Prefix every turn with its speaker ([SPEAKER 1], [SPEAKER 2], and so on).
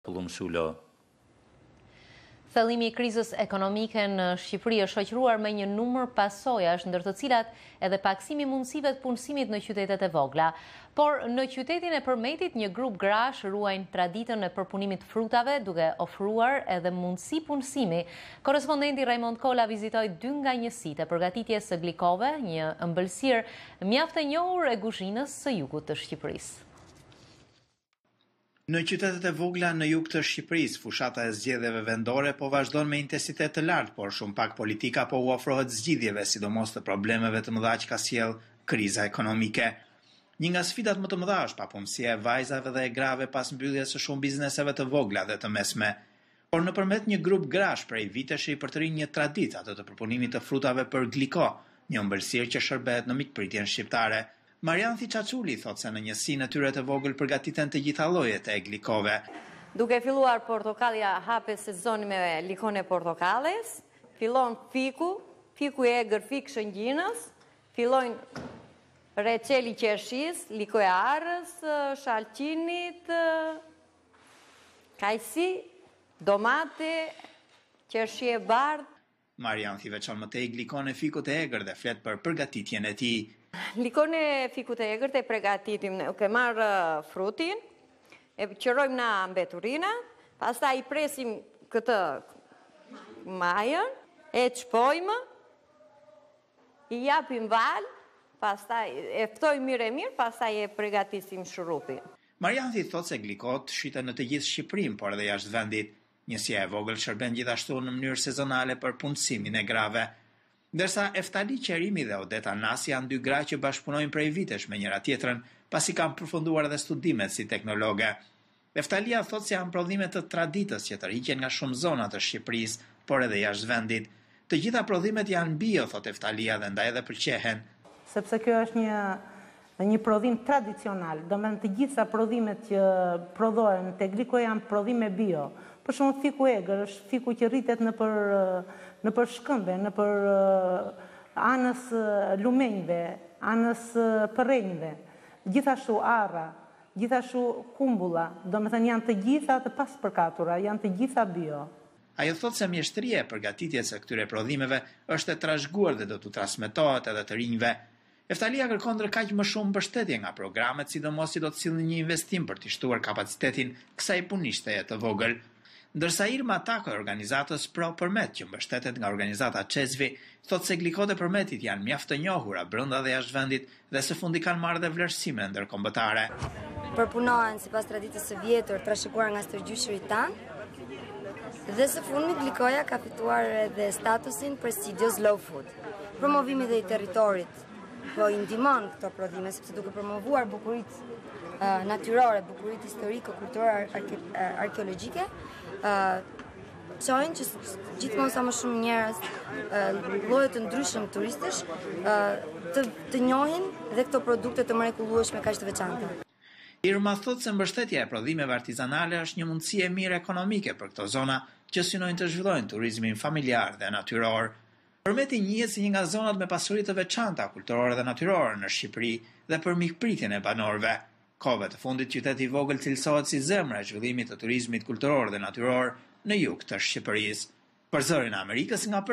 [SPEAKER 1] Thellimi i krizës ekonomike në Shqipëri është shoqëruar me një numër pasojash, ndër të cilat edhe paksimi i mundësive të punësimit në qytetet e vogla. Por në qytetin e Përmetit, një grup grash ruajnë traditën e përpunimit të frutave, duke ofruar edhe mundësi punësimi. Korrespondenti Raymond Kola vizitoi 2 nga njësitë e përgatitjes së glikove, një ëmbëlsirë mjaft e njohur e kuzhinës së jugut të Shqipërisë.
[SPEAKER 2] Në qytetet e vogla në jug të Shqipërisë, fushata e zgjedhjeve vendore po vazhdon me intensitet të lartë, por shumë pak politika po u ofrohet zgjidhjeve, sidomos të problemeve të mëdha që ka sjell kriza ekonomike. Një nga sfidat më të mëdha është papunësia e vajzave dhe e grave pas mbylljes së shumë bizneseve të vogla dhe të mesme. Por nëpërmjet një grup grash prej vitesh i përtërin një traditë atë të përpunimit të frutave për gliko, një ëmbëlsirë që shërbehet në mikpritjen shqiptare. Marian Thiçaçuli thot se në njësinë e tyre të vogël përgatiten të gjitha llojet e glikove.
[SPEAKER 3] Duke filluar portokalja hape sezoni me likon e portokales, fillon fiku i egër fik shëngjinës, fillojnë reçeli qershis, likoj e arrës, shalqinit, kajsi, domate, qershie bardh.
[SPEAKER 2] Marian veçon më tej glikon e fikut e egër dhe flet për përgatitjen e tij.
[SPEAKER 3] Likon e fikut e egër të përgatitim, ke marrë frutin, e qërojmë na mbeturina, pastaj i presim këtë majën, e çpojmë, i japim val, pastaj e ftojmë mirë, pastaj e përgatisim shurupin.
[SPEAKER 2] Marian thot se glikot shiten në të gjithë Shqipërinë, por edhe jashtë vendit. Njësia e vogël shërben gjithashtu në mënyrë sezonale për punësimin e grave. Ndërsa Eftali Qerimi dhe Odeta Nasi janë 2 gra që bashkëpunojnë prej vitesh me njëra tjetrën, pasi kanë përfunduar edhe studimet si teknologe. Eftalia thot se janë prodhime të traditës që tërhiqen nga shumë zona të Shqipërisë, por edhe jashtë vendit. Të gjitha prodhimet janë bio, thot Eftalia, dhe ndaj edhe pëlqehen.
[SPEAKER 4] Sepse kjo është një prodhim tradicional, do me në të gjitha prodhimet që prodhohen te gliko janë prodhime bio. Për shumë fiku egër është fiku që rritet në për shkëmbe, në për anës lumenjve, anës përrenjve, gjithashtu arra, gjithashtu kumbulla, do me thënë janë të gjitha të pas përkatura, janë të gjitha bio.
[SPEAKER 2] Ajo thot se mjeshtria e përgatitjes së këtyre prodhimeve është e trashëguar dhe do t'u transmetohet edhe të rinjve. Eftalia kërkon kaq më shumë mbështetje nga programet, sidomos që do të sillnin një investim për të shtuar kapacitetin kësaj punishtaje të vogël. Ndërsa Irma Tako e organizatës Pro Përmet, që mbështetet nga organizata Çezvi, thot se glikot e Përmetit janë mjaft të njohura brenda dhe jashtë vendit dhe së fundi kanë marrë dhe vlerësime ndërkombëtare.
[SPEAKER 5] Përpunohen sipas traditës së vjetër trashëguar nga stërgjyshërit tanë, dhe së fundmi glikoja ka fituar edhe statusin prestigious low food. Promovimi dhe i territorit po i ndihmon këto prodhime sepse duke promovuar bukuritë natyrore, bukuritë historike, kulturore, arkeologjike, çojnë që gjithmonë sa më shumë njerëz, lloje të ndryshëm turistësh të njohin dhe këto produkte të mrekullueshme kaq të veçanta.
[SPEAKER 2] Irma thot se mbështetja e prodhimeve artizanale është një mundësi e mirë ekonomike për këto zona që synojnë të zhvillojnë turizmin familjar dhe natyror. Përmeti njihet si një nga zonat me pasuri të veçanta kulturore dhe natyrore në Shqipëri dhe për mikpritjen e banorëve. Kohëve të fundit qyteti i vogël cilësohet si zemra e zhvillimit të turizmit kulturor dhe natyror në jug të Shqipërisë. Për zërin e Amerikës nga